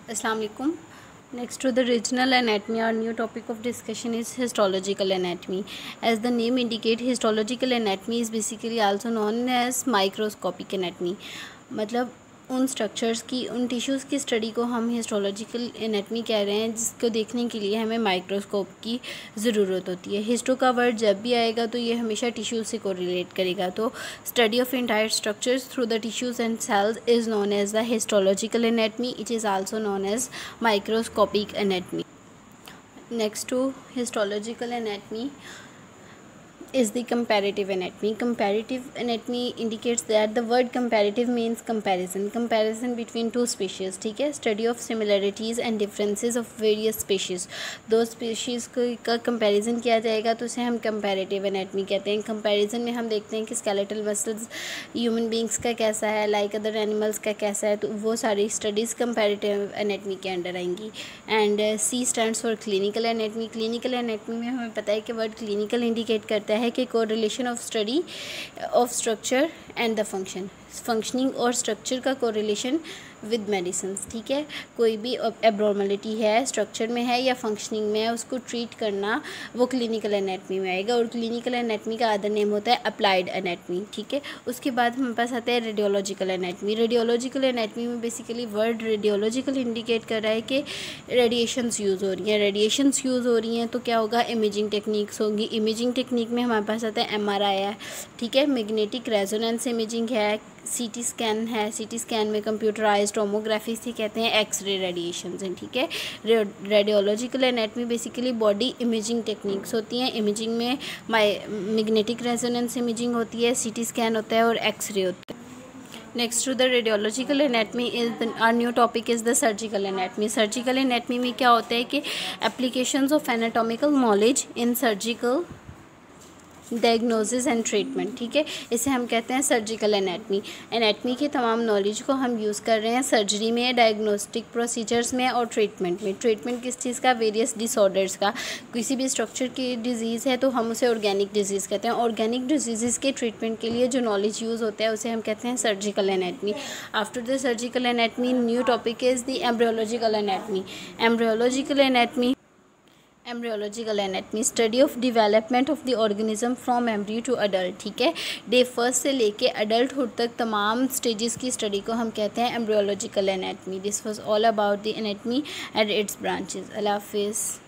Assalamu alaikum. Next to the regional anatomy, our new topic of discussion is histological anatomy. As the name indicates, histological anatomy is basically also known as microscopic anatomy. मतलब उन structures की, उन tissues की study को हम histological anatomy कह रहे हैं, जिसको देखने के लिए हमें माइक्रोस्कोप की ज़रूरत होती है। हिस्टो का वर्ड जब भी आएगा तो ये हमेशा टिश्यूज़ से कोरिलेट करेगा। तो study of entire structures through the tissues and cells is known as the histological anatomy. It is also known as microscopic anatomy. Next to histological anatomy is the comparative anatomy. Comparative anatomy indicates that the word comparative means comparison between two species. ठीक है, study of similarities and differences of various species. दो species का comparison किया जाएगा तो उसे हम comparative anatomy कहते हैं. comparison में हम देखते हैं कि skeletal muscles human beings का कैसा है, like other animals का कैसा है, तो वो सारी studies comparative anatomy के अंडर आएंगी. And C stands for clinical anatomy. clinical anatomy में हमें पता है कि word clinical indicate करता है कि correlation of study of structure and the functioning और स्ट्रक्चर का कोरिलेशन विद मेडिसिन. ठीक है, कोई भी एब्नॉर्मलिटी है, स्ट्रक्चर में है या फंक्शनिंग में है, उसको ट्रीट करना वो क्लिनिकल एनाटमी में आएगा. और क्लिनिकल एनाटमी का अदर नेम होता है अप्लाइड एनाटमी. ठीक है, उसके बाद हमारे पास आता है रेडियोलॉजिकल एनाटमी. रेडियोलॉजिकल एनाटमी में बेसिकली वर्ड रेडियोलॉजिकल इंडिकेट कर रहा है कि रेडिएशंस यूज़ हो रही हैं. रेडिएशंस यूज़ हो रही हैं तो क्या होगा, इमेजिंग टेक्निक्स होंगी. इमेजिंग टेक्निक में हमारे पास आता है MRI है. ठीक है, मैग्नेटिक रेजोनेंस इमेजिंग है, CT स्कैन है. CT स्कैन में कंप्यूटराइज टोमोग्राफी से कहते हैं, एक्सरे रेडिएशंस हैं. ठीक है, radiological anatomy basically body imaging techniques होती हैं. इमेजिंग में मैग्नेटिक रेजोनेंस इमेजिंग होती है, CT स्कैन होता है और एक्सरे होता है. Next to the radiological anatomy is our new topic is the surgical anatomy. Surgical anatomy में क्या होता है कि applications of anatomical knowledge in surgical diagnosis and treatment. ठीक है, इसे हम कहते हैं सर्जिकल एनाटमी. एनाटमी की तमाम नॉलेज को हम यूज़ कर रहे हैं सर्जरी में, डायग्नोस्टिक प्रोसीजर्स में और ट्रीटमेंट में. ट्रीटमेंट किस चीज़ का, वेरियस डिसऑर्डर्स का. किसी भी स्ट्रक्चर की डिजीज़ है तो हम उसे ऑर्गेनिक डिजीज़ कहते हैं. ऑर्गेनिक डिजीज़ के ट्रीटमेंट के लिए जो नॉलेज यूज़ होता है उसे हम कहते हैं surgical anatomy. After the surgical anatomy new topic is the embryological anatomy. Embryological anatomy study of development of the organism from embryo to adult. ठीक है, डे फर्स्ट से लेके अडल्टहुड तक तमाम स्टेजेस की स्टडी को हम कहते हैं embryological anatomy. This was all about the anatomy and its branches. अल्लाह हाफिज़.